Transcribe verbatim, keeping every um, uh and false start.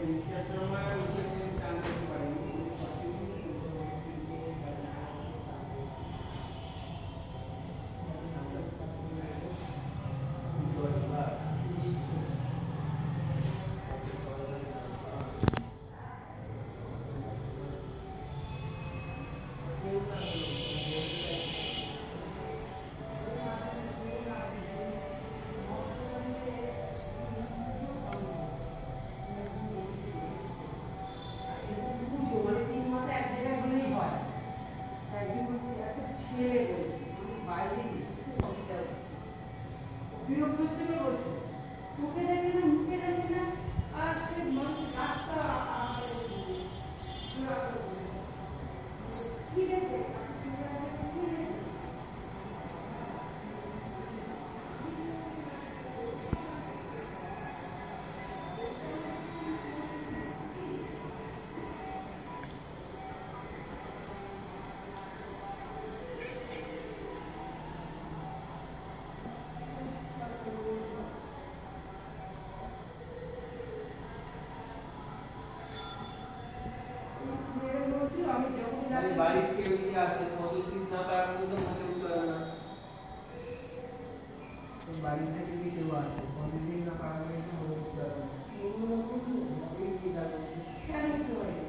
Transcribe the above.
বিরক্ত হচ্ছে বলছে তোকে দেখি না মুখে দেখি না আর সে মানুষ রাস্তা কি দেখে बारिश के लिए आते पॉजिटिव ना पाएंगे तो मुझे उतरना तो बारिश के लिए जो आते पॉजिटिव ना पाएंगे तो मुझे उतरना ये लोग को ये की जाती है क्या